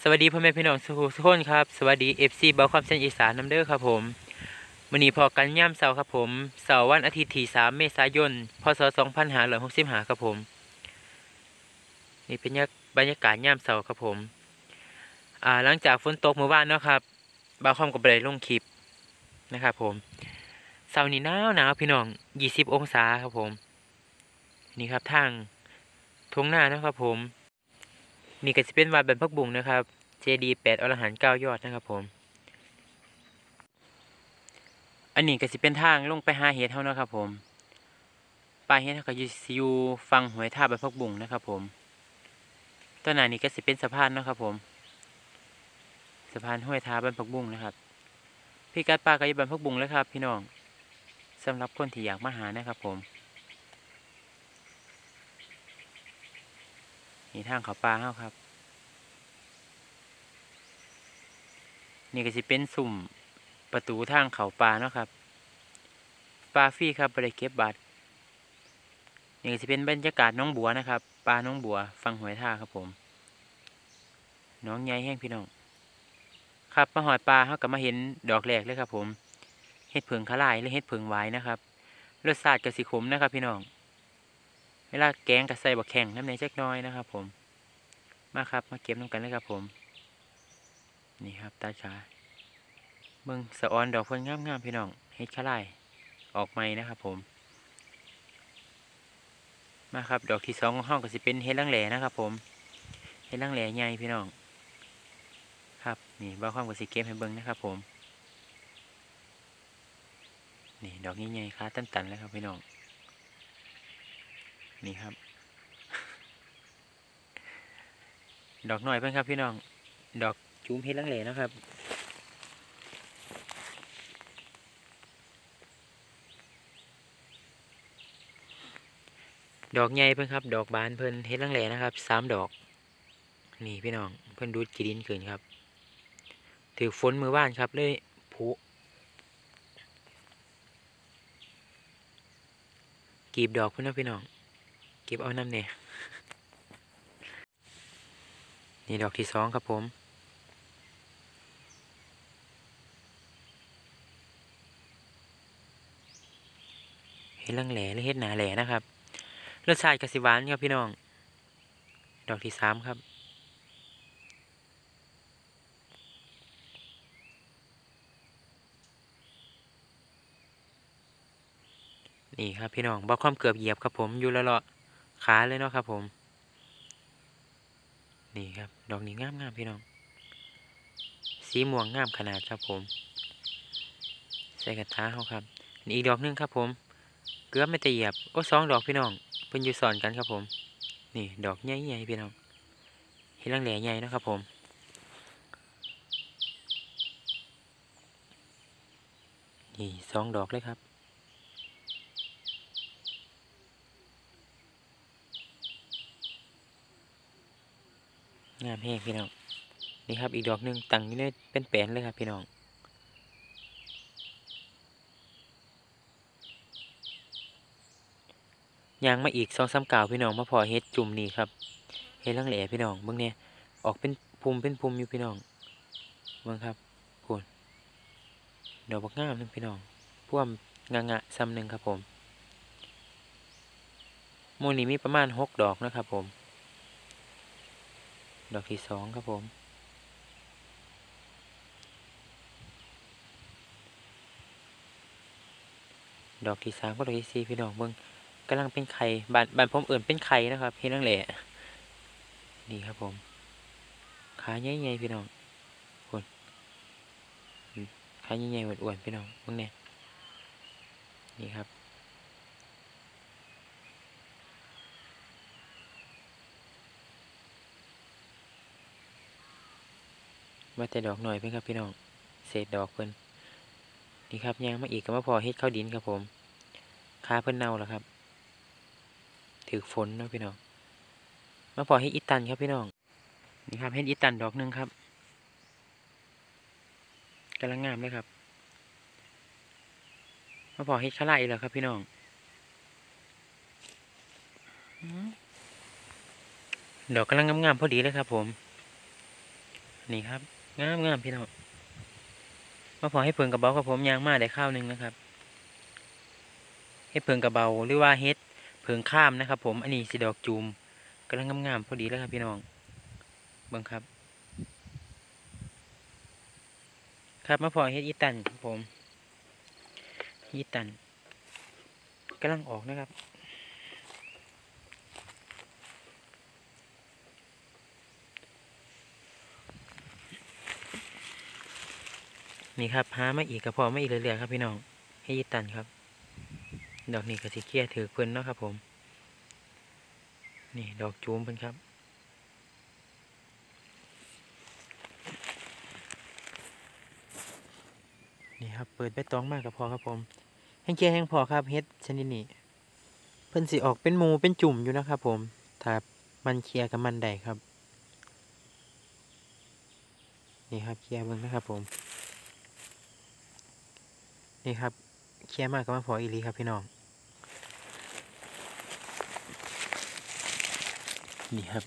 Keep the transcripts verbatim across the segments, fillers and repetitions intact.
สวัสดีพ่อแม่พี่น้องสุขุสุขคนครับสวัสดีเอฟซีเบาความเส้นอีสานน้ำเด้อครับผมวันนี้พอกันย่ำเสาร์ครับผมเสาร์วันอาทิตย์ที่สามเมษายนพศสองพันห้าร้อยหกสิบห้าครับผมนี่เป็นบรรยากาศย่ำเสาร์ครับผมอ่าหลังจากฝนตกเมื่อวานเนาะครับเบาความกับได้ลงคลิปนะครับผมเสาร์นี้หนาวหนาวพี่น้องยี่สิบองศาครับผมนี่ครับทางทุ่งนาเนาะครับผมนี่ก็จะเป็นวัดบรรพบุงนะครับเจดีย์แปดอรหันต์เก้ายอดนะครับผมอันนี้ก็สิเป็นทางลงไปหาเห็ดเท่านะครับผมปลาเห็ดเขาก็อยู่อยู่ฟังหวยท่าบรรพบุงนะครับผมต้นหนานี้ก็สิเป็นสะพานนะครับผมสะพานห้วยท่าบรรพบุงนะครับพี่กัดปลาก็อยู่บรรพบุงแล้วครับพี่น้องสำหรับคนที่อยากมาหานะครับผมนี่ทางเขาปลาเฮาครับนี่ก็สิเป็นสุ่มประตูทางเขาปลาเนาะครับปลาฟรีครับบริเก็บบัตรนี่ก็จะเป็นบรรยากาศน้องบัวนะครับปลาน้องบัวฟังหวยท่าครับผมน้องใหญ่แห้งพี่น้องครับมาหอยปลาเขากับมาเห็นดอกแรกเลยครับผมเห็ดเผิงขลายหรือเห็ดเผิงไว้นะครับรสชาติกระสีขมนะครับพี่น้องเวลาแกงกระใส่บักแข่งน้ำในจักน้อยนะครับผมมาครับมาเก็บน้ำกันเลยครับผมนี่ครับตาชาเบิ่งสะออนดอกเพิ่งงามๆพี่น้องเห็ดขลายออกใหม่นะครับผมมาครับดอกที่สองของห้องก็จะเป็นเห็ดลังแหล่นะครับผมเห็ดลังแหล่ใหญ่พี่น้องครับนี่บ้าความกับสีเกมให้เบิ้งนะครับผมนี่ดอกใหญ่ๆค้าตันๆแล้วครับพี่น้องนี่ครับดอกหน่อยเพิ่งครับพี่น้องดอกจูมเห็ดลังแหล่นะครับดอกใหญ่เพิ่งครับดอกบานเพิ่นเห็ดลังแหล่นะครับสามดอกนี่พี่น้องเพิ่นดูดกีดินเกินครับถือฝนมือบ้านครับเลยผุกีบดอกเพิ่นนะพี่น้องเก็บเอาน้ำเนี่ยนี่ดอกที่สองครับผมเห็ดลังแหล่หรือเห็ดหนาแหล่นะครับรสชาติกะสิหวานครับพี่น้องดอกที่สามครับนี่ครับพี่น้องบอกความเกือบเหยียบครับผมอยู่ละเลาะขาเลยเนาะครับผมนี่ครับดอกนี้งามงามพี่น้องสีม่วงงามขนาดครับผมใส่กระถาเขาครับนี่อีกดอกนึงครับผมเกือบไม่ตะเหยียบโอ้สองดอกพี่น้องเพิ่นอยู่สอนกันครับผมนี่ดอกใหญ่ๆพี่น้องเห็นลังแหล่ใหญ่นะครับผมนี่สองดอกเลยครับงามแห้งพี่น้องนี่ครับอีกดอกหนึ่งตั้งอยู่ในเป็นแปลนเลยครับพี่น้องยางมาอีกสองสามก่าวพี่น้องมาพอเฮ็ดจุ่มนี่ครับเฮ็ดลังแหล่พี่น้องเบิ่งเนี่ยออกเป็นภูมิเป็นภูมิอยู่พี่น้องเบิ่งครับพูนดอกบักงามนึงพี่น้องพ่วมงางะซ้ำหนึ่งครับผมมูลนี้มีประมาณหกดอกนะครับผมดอกที่สองครับผมดอกที่สามก็ดอกที่สี่พี่น้องเบิ่งกำลังเป็นไข่บานบานผมเอื่นเป็นไข่นะครับเฮ็ดลังแหล่นี่ครับผมขาใหญ่ๆพี่น้องพูนขาใหญ่ๆอ้วนๆพี่น้องเบิ่งเนี่ยนี่ครับมาแต่ดอกหน่อยเพิ่นครับพี่น้องเศษดอกเพิ่นนี่ครับยางมาอีกก็มาพอเฮ็ดข้าวดินครับผมขาเพิ่นเน่าแล้วครับถือฝนเนาะพี่น้องมาพอเฮ็ดอีตันครับพี่น้องนี่ครับเฮ็ดอีตันดอกหนึ่งครับกำลังงามเลยครับมาพอเฮ็ดขลายอีกแล้วครับพี่น้องดอกกำลังงามๆพอดีเลยครับผมนี่ครับงามงามพี่น้องมาพอให้เพิงกระเบาครับผมยางมาได้ข้าวหนึ่งนะครับให้เพิงกระเบาหรือว่าเฮ็ดเพิงข้ามนะครับผมอันนี้สีดอกจูมกำลังงามๆพอดีแล้วครับพี่น้องเบิ่งครับครับมาพอเฮ็ดอีตันครับผมอีตันกำลังออกนะครับนี่ครับหามาอีกกระพอมาอีกเรื่อยๆครับพี่น้องให้อีตันครับดอกนี้ก็สิเคียถือเพิ่นเนาะครับผมนี่ดอกจูมเพิ่นครับนี่ครับเปิดใบตองมากกับพอครับผมแห้งเคียแห้งพอครับเฮ็ดชนิดนี้เพิ่นสิออกเป็นหมูเป็นจุ่มอยู่นะครับผมถ้ามันเคลียกับมันได้ครับนี่ครับเคลียเบิ่งนะครับผมนี่ครับเคลียมากกับมาพออีหลีครับพี่น้องนี่ครับ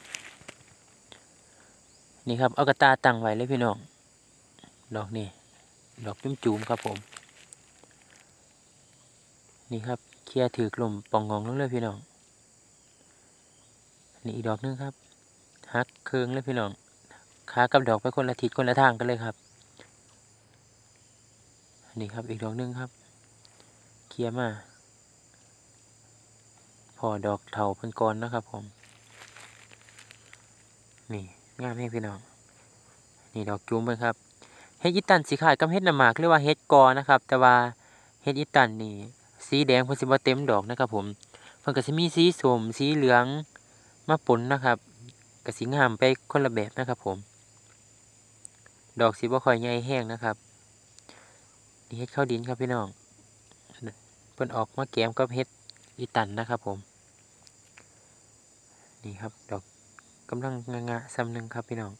นี่ครับเอากระตาตั้งไว้เลยพี่น้องดอกนี่ดอกจุ่มจุ่มครับผมนี่ครับเคลียถือกลมปองงองลงเลยพี่น้องนี่อีกดอกนึงครับหักเคืองเลยพี่น้องขากับดอกไปคนละทิศคนละทางกันเลยครับนี่ครับอีกดอกนึงครับเคลียมาพอดอกเถาเป็นกรนะครับผมนี่งามให้พี่น้องนี่ดอกจุ่มไปครับเฮ็ดอีตันสีขายกับเฮ็ดน้ำหมากเรียกว่าเฮ็ดกอนะครับแต่ว่าเฮ็ดอีตันนี่สีแดงเพิ่นสิบ่เต็มดอกนะครับผมเพิ่นก็สิมีสีส้มสีเหลืองมาปนนะครับก็สิงามไปคนละแบบนะครับผมดอกสิบ่ค่อยใหญ่แห้งนะครับนี่เฮ็ดข้าวดินครับพี่น้องเพิ่นออกมาแกมกับเฮ็ดอีตันนะครับผมนี่ครับดอกกำลังงะๆซ้ำหนึ่งครับพี่น้อง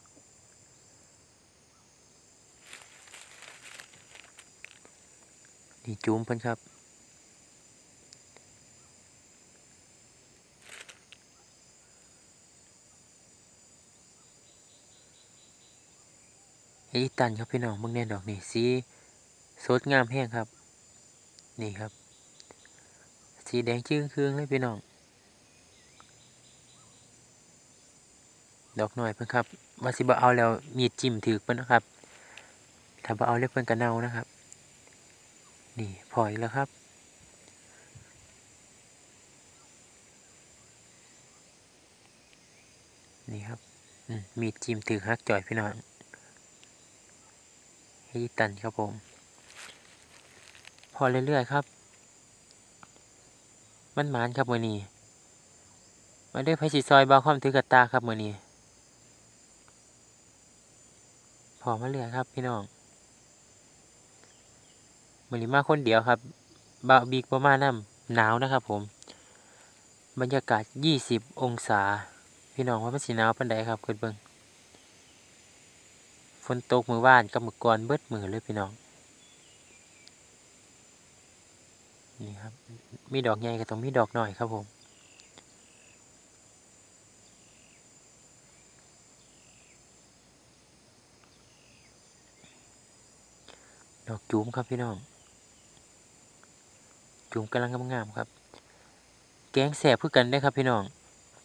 นี่จูมเพิ่นครับเฮ็ดอีตันครับพี่น้องเบิ่งแน่ดอกนี่สีสดงามแห้งครับนี่ครับสีแดงจึ้งครึ่งเลยพี่น้องดอกหน่อยเพิ่นครับว่าสิบ่เอาแล้วมีดจิ้มถือเพิ่นนะครับถ้าบ่เอาเล็บเพิ่นก็เน่านะครับนี่พออีกแล้วครับนี่ครับมีดจิ้มถือฮักจ่อยพี่น้องให้ตันครับผมพอเรื่อยๆครับมันหมานครับมื้อนี้มาเด้อไผสิซอยบ่าวคอมถือกระตาครับมื้อนี้พอมาเรื่อยครับพี่น้องมื้อนี้มาคนเดียวครับบ่าวบิ๊กบ่มานำหนาวนะครับผมบรรยากาศยี่สิบองศาพี่น้องว่ามันสิหนาวปานใดครับคิดเบิ่งฝนตกมื้อวานกับมื้อก่อนเบิดมื้อเลยพี่น้องนี่ครับมีดอกใหญ่ก็ต้องมีดอกน้อยครับผมดอกจูมครับพี่น้องจูมกำลังงามๆครับแกงแซ่บคือกันเด้อครับพี่น้อง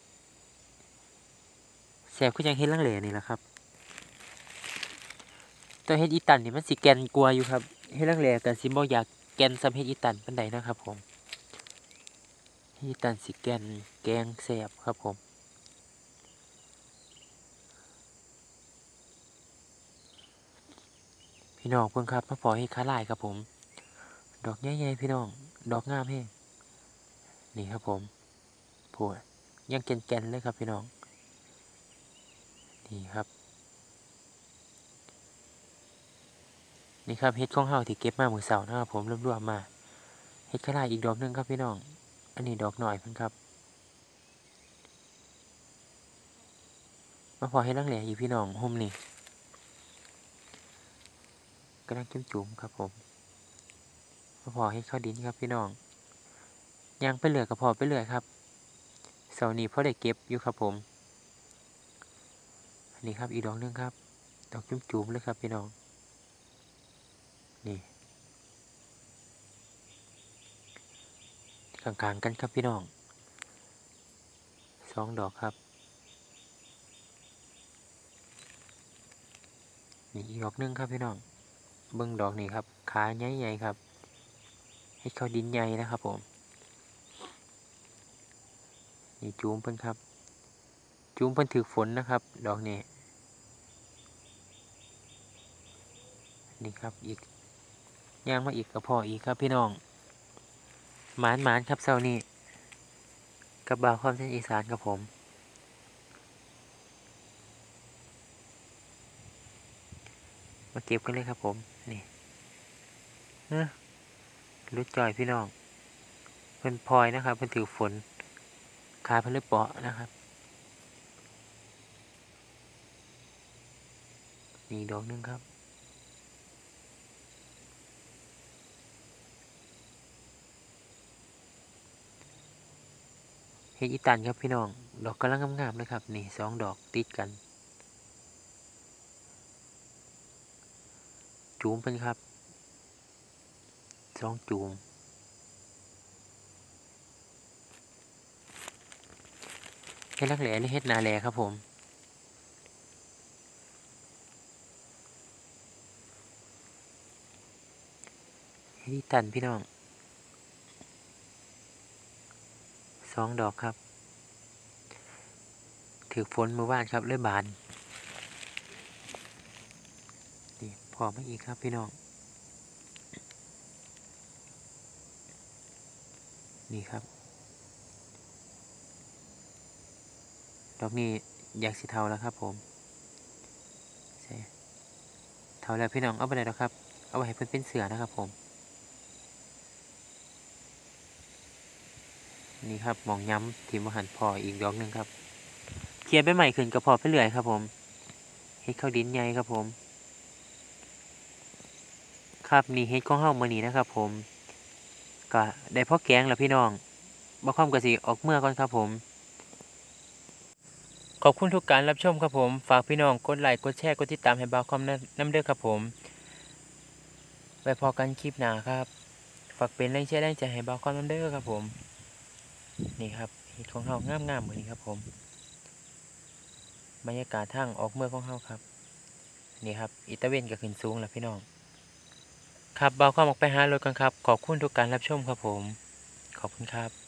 แซ่บคือจังเฮ็ดลังเลนี่แหละครับแต่เฮ็ดอีตันนี่มันสิแก่นกว่าอยู่ครับเฮ็ดลังเลก็สิบ่อยากแก่นส่ำเฮ็ดอีตันปานใดนะครับผมเฮ็ดอีตันสิแก่นแกงแซ่บครับผมพี่น้องเพิ่นครับมาพอเฮ็ดขาลายครับผมดอกใหญ่ๆพี่น้องดอกงามแฮงนี่ครับผมพูดยังแก่นๆเลยครับพี่น้องนี่ครับนี่ครับเฮ็ดของเฮาที่เก็บมามื้อเช้านะครับผมรวบๆมาเฮ็ดขาลายอีกดอกหนึงครับพี่น้องอันนี้ดอกน้อยเพิ่นครับมาพอเฮ็ดลังเลอีกพี่น้องห่มนี่กำลังจุ่มๆครับผมมาพอเฮ็ดข้าวดินครับพี่น้องย่างไปเรื่อยก็พอไปเรื่อยครับเสาร์นี้พอได้เก็บอยู่ครับผมอันนี้ครับอีกดอกหนึงครับดอกจุ่มๆเลยครับพี่น้องนี่ข้างๆกันครับพี่น้องสองดอกครับนี่อีกดอกหนึงครับพี่น้องเบิ่งดอกนี่ครับขาใหญ่ๆครับเฮ็ดข้าวดินใหญ่นะครับผมนี่จูมเพิ่นครับจูมเพิ่นถึกฝนนะครับดอกนี้นี่ครับอีกย่างมาอีกก็พออีกครับพี่น้องหมานหมานครับเช้านี้กับบ่าวความเส้นอีสานครับผมมาเก็บกันเลยครับผมนี่เอ้อรุดจ่อยพี่น้องเพิ่นพลอยนะครับเพิ่นถือฝนขาเพิ่นเลยเปาะนะครับนี่ดอกหนึงครับเฮ็ดอีตันครับพี่น้องดอกกำลังงามๆเลยครับนี่สองดอกติดกันจูมเพิ่นครับสองจูมเฮ็ดรักแหล่หรือเฮ็ดนาแลครับผมเฮ็ดอีตันพี่น้องสองดอกครับถือฝนเมื่อวานครับเลยบานนี่พอมาอีกครับพี่น้องนี่ครับดอกนี้อยากสิเทาแล้วครับผมใช่เทาแล้วพี่น้องเอาไปไหนแล้วครับเอาไว้ให้เพิ่นเป็นเสือนะครับผมนี่ครับมองย้ำทีมหันพออีกดอกหนึ่งครับเคลียร์ใบใหม่ขึ้นกระเพาะไปเรื่อยครับผมเฮ็ดข้าวดินใหญ่ครับผมครับนี่เฮ็ดของเฮามื้อนี้นะครับผมก็ได้พอแกงแล้วพี่น้องบ่คอมก็สิออกเมื่อก่อนครับผมขอบคุณทุกการรับชมครับผมฝากพี่น้องกดไลค์กดแชร์กดติดตามให้บ่าวคอมนำเด้อครับผมไว้พอกันคลิปหน้าครับฝากเป็นแรงเชียร์แรงใจให้บ่าวคอมนำเด้อครับผมนี่ครับเฮ็ดของเฮางามๆมื้อนี้ครับผมบรรยากาศทางออกเมืองของเฮาครับนี่ครับอิตาเวนก็ขึ้นสูงแล้วพี่น้องครับบ่าวคอมออกไปหารถกันครับขอบคุณทุกการรับชมครับผมขอบคุณครับ